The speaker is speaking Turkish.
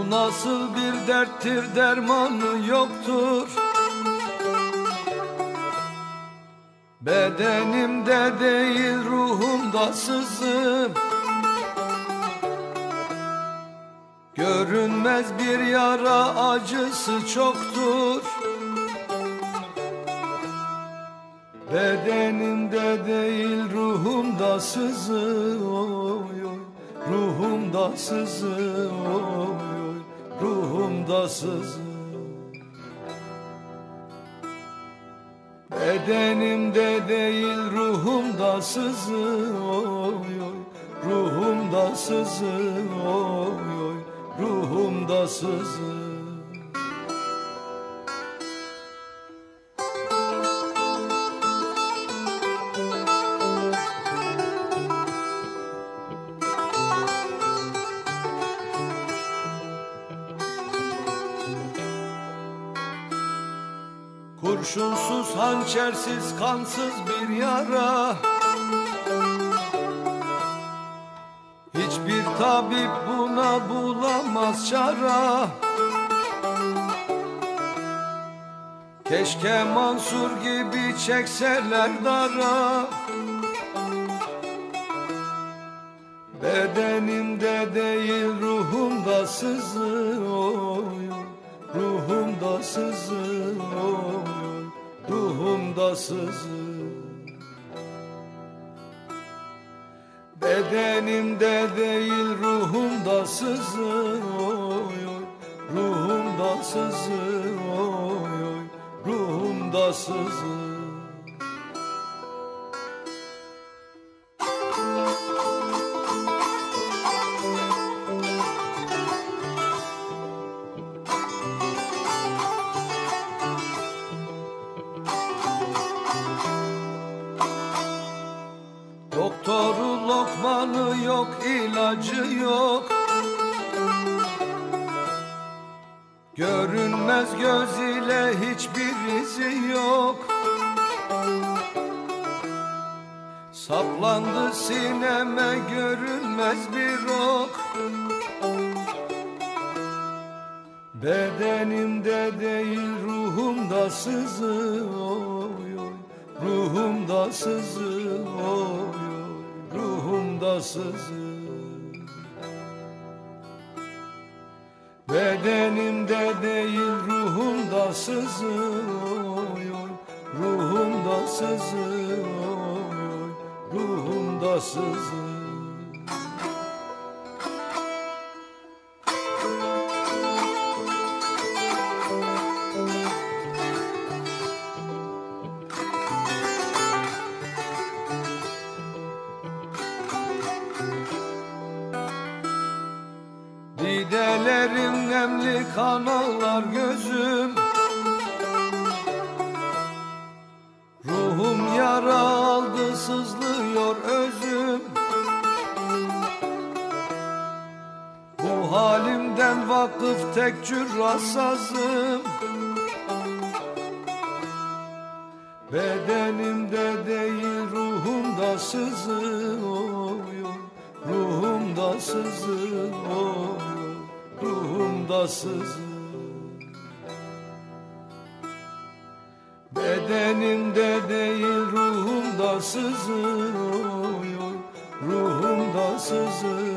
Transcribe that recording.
Bu nasıl bir derttir, dermanı yoktur. Bedenimde değil ruhumda sızım. Görünmez bir yara, acısı çoktur. Bedenimde değil ruhumda sızı, oy oy. Ruhumda sızı, oy oy. Ruhumda sızı. Bedenimde değil ruhumda sızı, oy oy. Ruhumda sızı, oy oy. Ruhumda sızı. Kurşunsuz, hançersiz, kansız bir yara. Hiçbir tabip buna bulamaz çara. Keşke Mansur gibi çekseler dara. Bedenimde değil ruhumda sızı, oy oy. Ruhumda sızı, oy oy. Ruhumda sızı. Bedenimde değil ruhumda sızı, oy oy. Ruhumda sızı, oy oy. Ruhumda sızı. Doktoru lokmanı yok, ilacı yok. Görünmez göz ile hiçbir izi yok. Saplandı sineme görünmez bir ok. Bedenimde değil ruhumda sızı, oy oy. Ruhumda sızı, oy oy. Ruhumda sızı. Bedenimde değil ruhumda sızı, oy oy. Ruhumda sızı, oy oy. Ruhumda sızı. Didelerim nemli, kanallar gözüm. Ruhum yara aldı, sızlıyor özüm. Bu halimden vakıf tek cürrasazım. Bedenimde değil ruhumda sızı, oy oy. Ruhumda sızı, oy oy. Ruhumda sızı. Bedenimde değil ruhumda sızı, oy oy. Ruhumda sızı,